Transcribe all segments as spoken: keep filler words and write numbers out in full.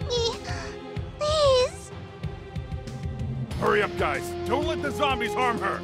me. Please. Hurry up, guys. Don't let the zombies harm her.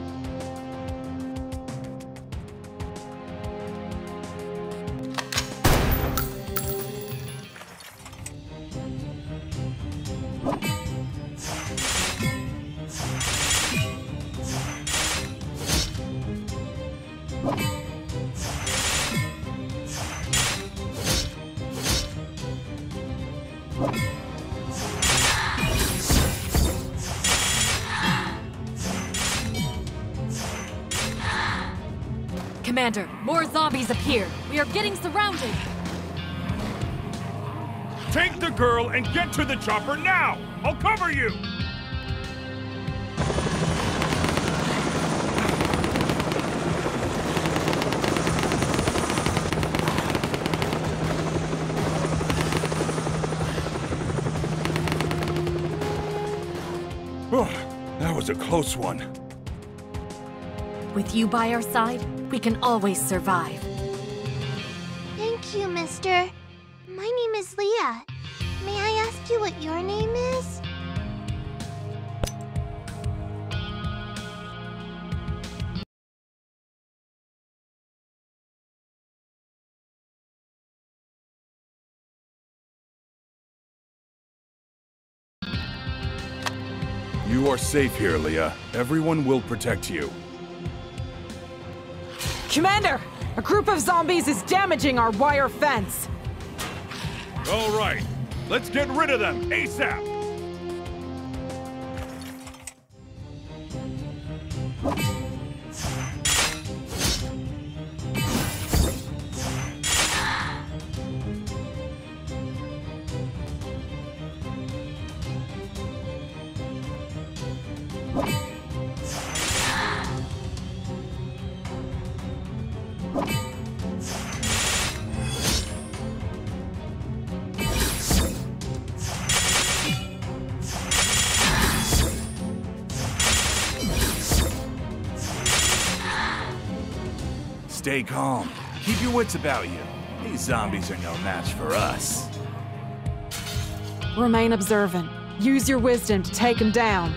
Commander, more zombies appear. We are getting surrounded. Take the girl and get to the chopper now! I'll cover you! Oh, that was a close one. With you by our side, we can always survive. Thank you, mister. My name is Leah. May I ask you what your name is? You are safe here, Leah. Everyone will protect you. Commander! A group of zombies is damaging our wire fence! All right, let's get rid of them ASAP! Stay calm. Keep your wits about you. These zombies are no match for us. Remain observant. Use your wisdom to take them down.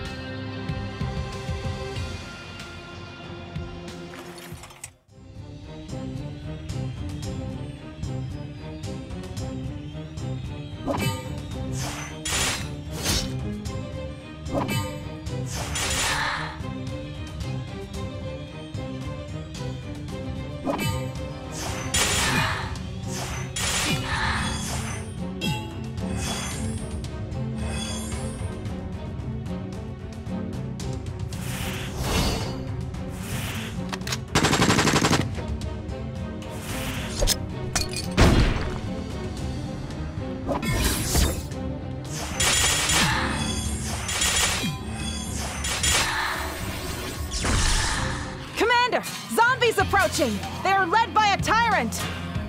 Zombies approaching! They are led by a tyrant!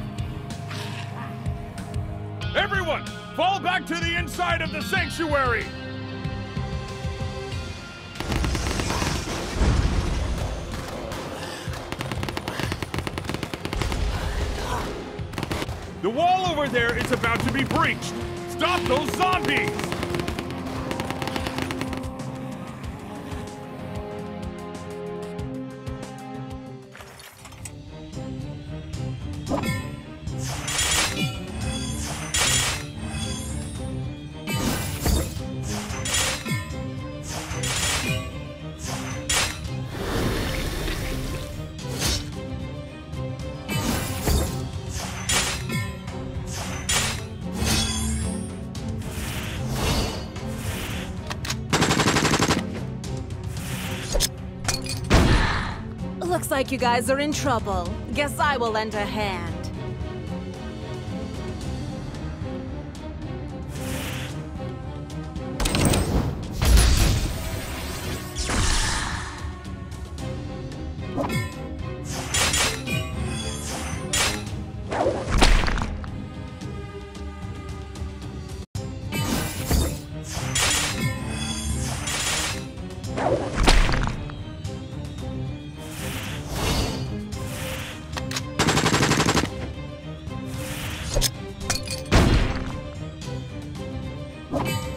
Everyone, fall back to the inside of the sanctuary! The wall over there is about to be breached! Stop those zombies! Looks like you guys are in trouble. Guess I will lend a hand. Huh?